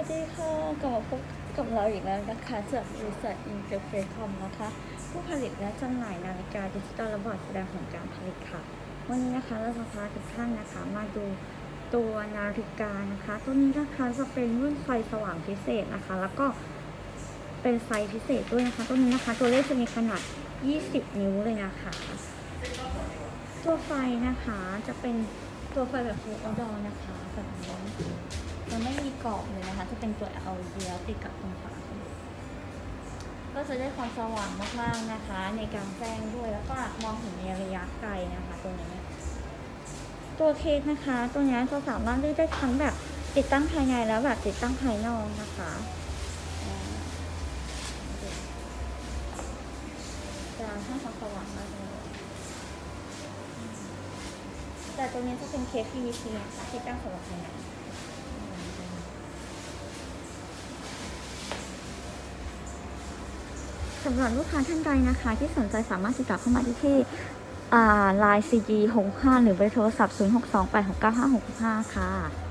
สดีค่ะกลับมาพบกับเราอีกแล้วนะคะจากบริษัท Interfacom นะคะผู้ผลิตและจำหน่ายนาฬิกาดิจิตอลและบอร์ดแสดงผลการผลิตค่ะวันนี้นะคะเราจะพาทุกท่านนะคะมาดูตัวนาฬิกานะคะตัวนี้นะคะจะเป็นรุ่นไฟสว่างพิเศษนะคะแล้วก็เป็นไฟพิเศษด้วยนะคะตัวนี้นะคะตัวเลขจะมีขนาด20 นิ้วเลยนะคะตัวไฟนะคะจะเป็นตัวไฟแบบ full outdoor นะคะแบบนี้จะไม่มีกรอบเลยนะคะจะเป็นตัว LED ติดกับตรงฝาก็จะได้ความสว่างมากๆนะคะในการแจ้งด้วยแล้วก็มองเห็นในระยะไกลนะคะตัวนี้ตัวเคสนะคะตัวนี้จะสามารถเลือกได้ทั้งแบบติดตั้งภายในแล้วแบบติดตั้งภายนอกนะคะจะให้ความสว่างมากเลยแต่ตัวนี้จะเป็นเคส PVC นะคะติดตั้งสำหรับภายในสำหรับลูกค้าท่านใดนะคะที่สนใจสามารถติดต่อเข้ามาที่ไลน์ CG65 หรือเบอร์โทรศัพท์0628695665ค่ะ